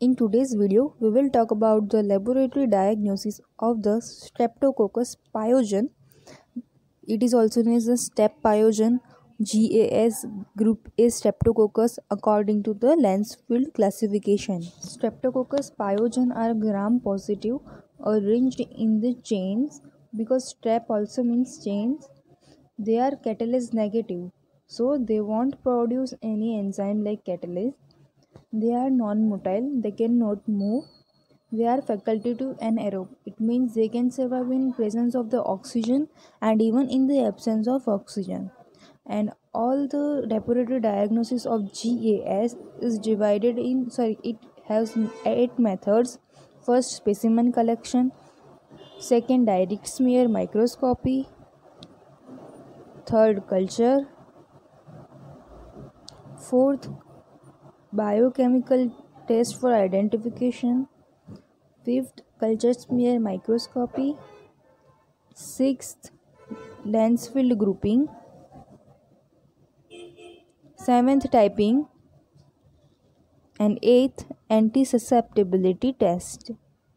In today's video, we will talk about the laboratory diagnosis of the Streptococcus pyogen. It is also known as the step pyogen, GAS group A Streptococcus according to the Lancefield classification. Streptococcus pyogen are gram-positive, arranged in the chains. Because strep also means chains, they are catalase negative, so they won't produce any enzyme like catalase. They are non-motile, they cannot move. They are facultative and aerobe. It means they can survive in presence of the oxygen and even in the absence of oxygen. And all the laboratory diagnosis of GAS is divided in it has 8 methods. First, specimen collection. Second, direct smear microscopy. Third, culture. Fourth, biochemical test for identification. Fifth, culture smear microscopy. Sixth, Lancefield grouping. Seventh, typing. And eighth, anti-susceptibility test.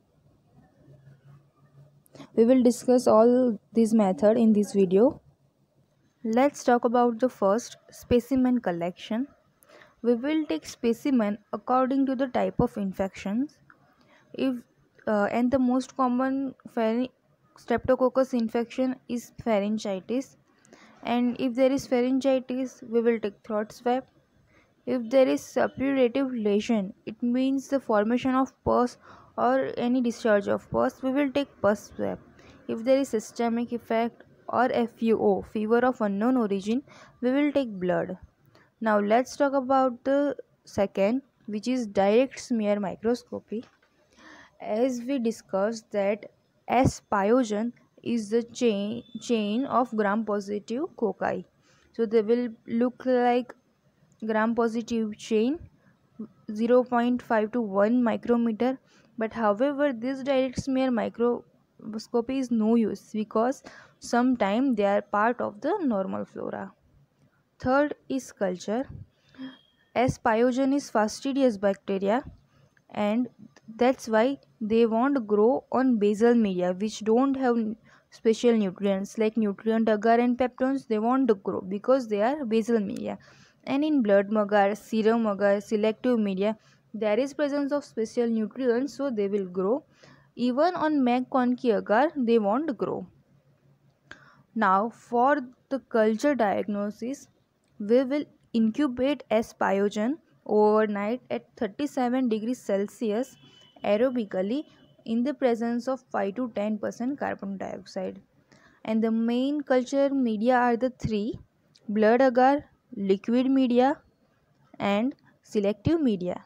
We will discuss all these methods in this video. Let's talk about the first, specimen collection. We will take specimen according to the type of infections. If and the most common streptococcus infection is pharyngitis, and if there is pharyngitis, we will take throat swab. If there is suppurative lesion, it means the formation of pus or any discharge of pus, we will take pus swab. If there is systemic effect or FUO, fever of unknown origin, we will take blood. Now let's talk about the second, which is direct smear microscopy. As we discussed that S. pyogen is the chain of gram-positive cocci. So they will look like gram-positive chain 0.5 to 1 micrometer. But however, this direct smear microscopy is no use because sometimes they are part of the normal flora. Third is culture. S. pyogen is fastidious bacteria, and that's why they won't grow on basal media which don't have special nutrients like nutrient agar and peptones. They won't grow because they are basal media. And in blood agar, serum agar, selective media, there is presence of special nutrients, so they will grow. Even on McConkey agar, they won't grow. Now for the culture diagnosis, we will incubate S. pyogen overnight at 37 degrees Celsius aerobically in the presence of 5 to 10% carbon dioxide. And the main culture media are the three: blood agar, liquid media, and selective media.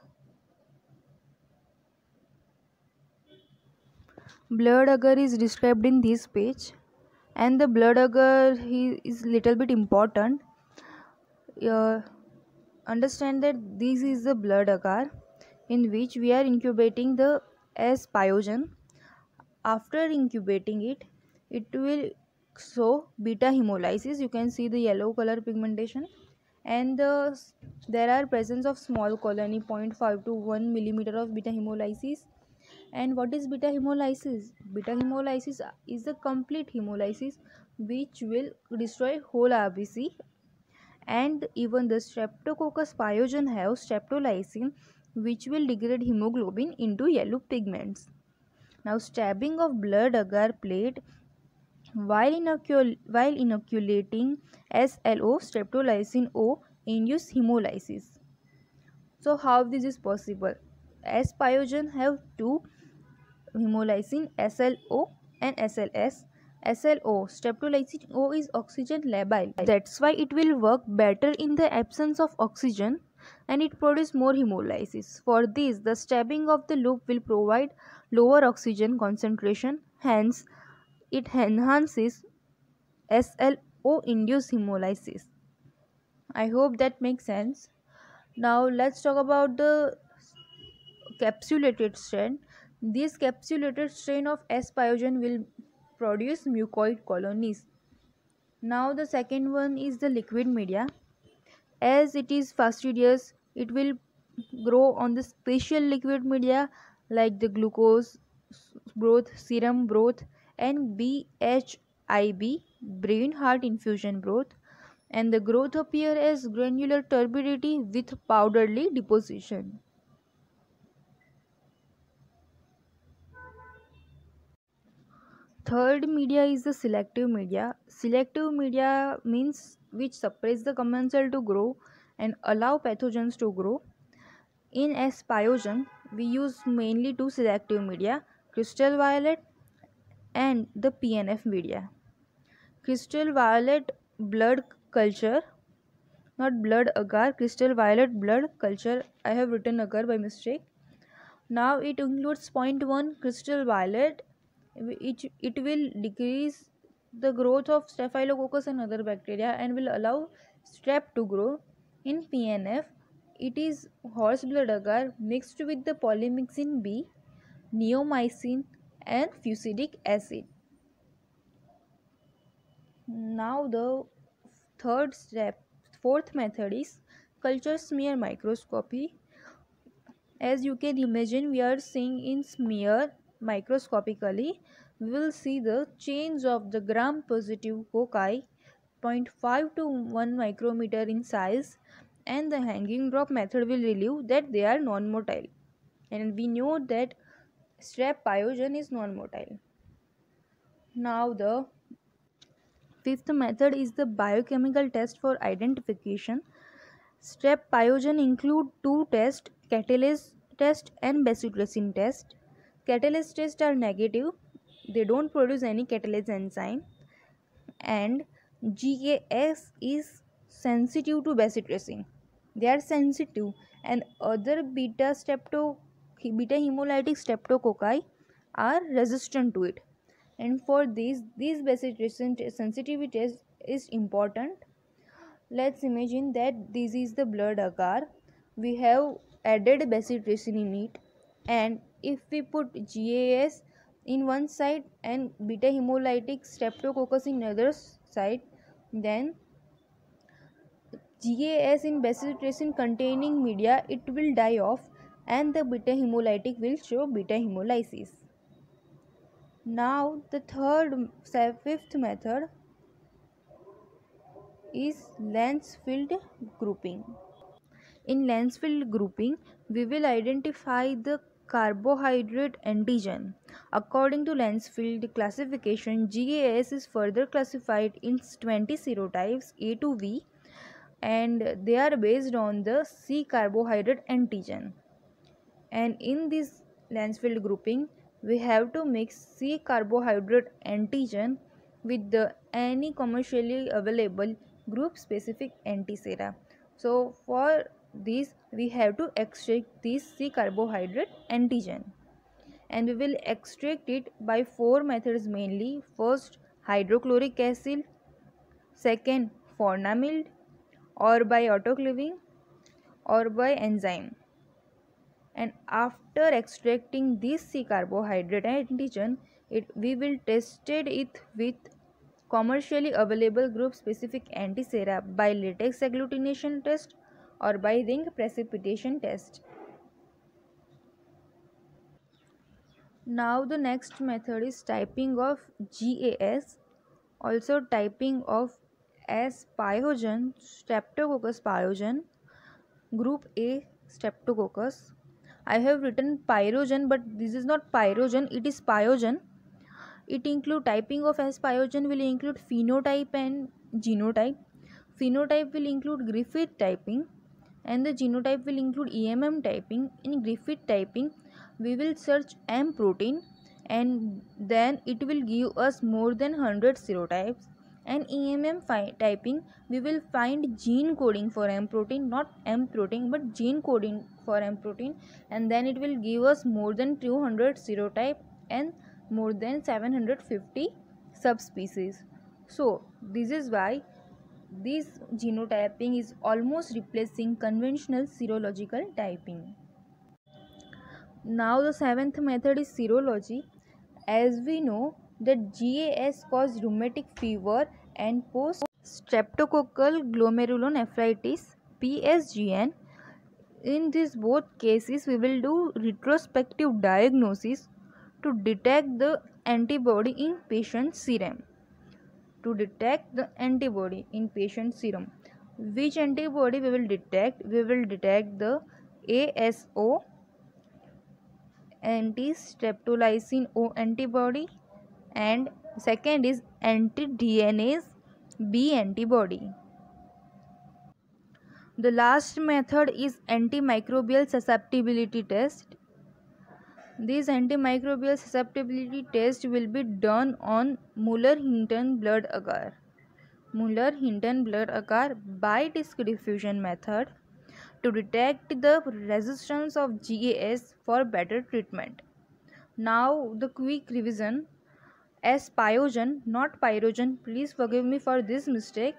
Blood agar is described in this page, and the blood agar is little bit important. Understand that this is the blood agar in which we are incubating the S. pyogen. After incubating it, it will show beta hemolysis. You can see the yellow color pigmentation, and there are presence of small colony 0.5 to 1 millimeter of beta hemolysis. And what is beta hemolysis? Beta hemolysis is the complete hemolysis which will destroy whole RBC. And even the streptococcus pyogen have streptolysin which will degrade hemoglobin into yellow pigments. Now stabbing of blood agar plate while inoculating SLO, streptolysin O, induce hemolysis. So how this is possible? S. pyogen have two hemolysin, SLO and SLS. SLO, streptolysin O, is oxygen labile. That's why it will work better in the absence of oxygen and it produces more hemolysis. For this, the stabbing of the loop will provide lower oxygen concentration, hence it enhances SLO induced hemolysis. I hope that makes sense. Now let's talk about the capsulated strain. This capsulated strain of S. pyogen will produce mucoid colonies. Now the second one is the liquid media. As it is fastidious, it will grow on the special liquid media like the glucose broth, serum broth, and BHIB, brain heart infusion broth, and the growth appear as granular turbidity with powdery deposition. Third media is the selective media. Selective media means which suppress the commensal to grow and allow pathogens to grow. In S. pyogen, we use mainly two selective media, crystal violet and the PNF media. Crystal violet blood culture, not blood agar, crystal violet blood culture. I have written agar by mistake. Now it includes 0.1 crystal violet. It will decrease the growth of staphylococcus and other bacteria and will allow strep to grow. In PNF, it is horse blood agar mixed with the polymyxin B, neomycin, and fusidic acid. Now the third step, fourth method is culture smear microscopy. As you can imagine, we are seeing in smear microscopically. We will see the change of the gram positive cocci 0.5 to 1 micrometer in size, and the hanging drop method will reveal that they are non-motile, and we know that strep pyogen is non-motile. Now the fifth method is the biochemical test for identification. Strep pyogen include two tests, catalase test and bacitracin test. Catalase tests are negative, they don't produce any catalase enzyme, and GAS is sensitive to bacitracin. They are sensitive, and other beta hemolytic streptococci are resistant to it. And for these bacitracin sensitivity test is important. Let's imagine that this is the blood agar. We have added bacitracin in it, and if we put GAS in one side and beta hemolytic streptococcus in other side, then GAS in bacitracin containing media, it will die off and the beta hemolytic will show beta hemolysis. Now the fifth method is Lancefield grouping. In Lancefield grouping, we will identify the carbohydrate antigen. According to Lancefield classification, GAS is further classified in 20 serotypes A to V, and they are based on the C carbohydrate antigen. And in this Lancefield grouping, we have to mix C carbohydrate antigen with the any commercially available group specific antisera. So for this we have to extract this C carbohydrate antigen, and we will extract it by four methods mainly. First, hydrochloric acid, second, formamide, or by autoclaving, or by enzyme. And after extracting this C carbohydrate antigen, we will test it with commercially available group specific antisera by latex agglutination test or by ring precipitation test. Now the next method is typing of GAS, also typing of S. pyogen, Streptococcus pyogen, group A Streptococcus. I have written pyrogen, but this is not pyrogen, it is pyogen. It include typing of S. pyogen will include phenotype and genotype. Phenotype will include Griffith typing and the genotype will include EMM typing. In Griffith typing, we will search M protein and then it will give us more than 100 serotypes. And EMM typing, we will find gene coding for M protein, not M protein but gene coding for M protein, and then it will give us more than 200 serotype and more than 750 subspecies. So this is why this genotyping is almost replacing conventional serological typing. Now the seventh method is serology. As we know that GAS causes rheumatic fever and post streptococcal glomerulonephritis, PSGN. In these both cases, we will do retrospective diagnosis to detect the antibody in patient serum. To detect the antibody in patient serum, which antibody we will detect? We will detect the ASO, anti-streptolysin O antibody, and second is anti-DNase B antibody. The last method is antimicrobial susceptibility test. This antimicrobial susceptibility test will be done on Muller-Hinton blood agar. Muller-Hinton blood agar by disc diffusion method to detect the resistance of GAS for better treatment. Now the quick revision. As pyogen, not pyrogen, please forgive me for this mistake.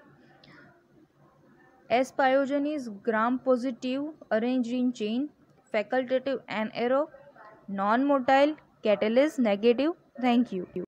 As pyogen is gram positive, arranged in chain, facultative anaerobe, non-motile, catalase negative. Thank you.